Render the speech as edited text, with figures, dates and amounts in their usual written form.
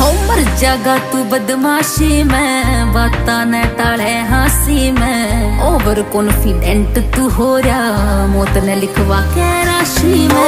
मर जागा तू बदमाशी में, बाता न टाले हासी में। ओवर कॉन्फिडेंट तू हो रहा, मौत ने लिखवा के राशि में।